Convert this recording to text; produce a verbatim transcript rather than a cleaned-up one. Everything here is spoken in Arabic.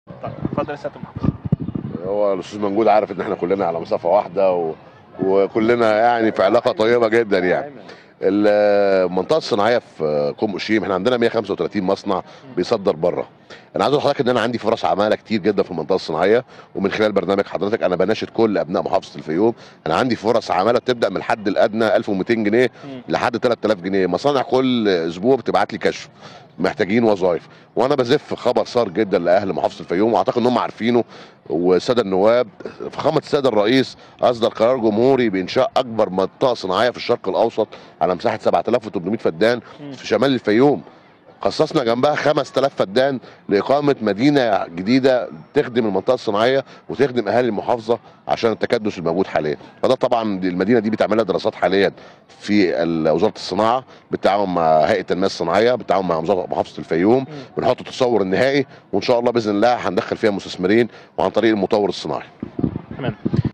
طيب اتفضل يا سياده المحافظ. هو الاستاذ منجود عارف ان احنا كلنا على مسافه واحده و... وكلنا يعني في علاقه طيبه جدا يعني. المنطقه الصناعيه في كوم اوشيم احنا عندنا مية وخمسة وتلاتين مصنع بيصدر بره. انا عايز اقول لحضرتك ان انا عندي فرص عماله كتير جدا في المنطقه الصناعيه، ومن خلال برنامج حضرتك انا بناشد كل ابناء محافظه الفيوم. انا عندي فرص عماله بتبدا من الحد الادنى ألف ومئتين جنيه لحد تلات آلاف جنيه. مصانع كل اسبوع بتبعت لي كشف محتاجين وظائف، وانا بزف خبر صار جدا لاهل محافظه الفيوم، واعتقد ان هم عارفينه. والساده النواب فخامه السيد الرئيس اصدر قرار جمهوري بانشاء اكبر منطقه صناعيه في الشرق الاوسط على مساحه سبعة آلاف وتمنمية فدان في شمال الفيوم. خصصنا جنبها خمس آلاف فدان لاقامه مدينه جديده تخدم المنطقه الصناعيه وتخدم اهالي المحافظه عشان التكدس الموجود حاليا. فده طبعا المدينه دي بتعملها دراسات حاليا في وزاره الصناعه بالتعاون مع هيئه التنميه الصناعيه بالتعاون مع وزاره محافظه الفيوم. بنحط التصور النهائي وان شاء الله باذن الله هندخل فيها مستثمرين وعن طريق المطور الصناعي. تمام.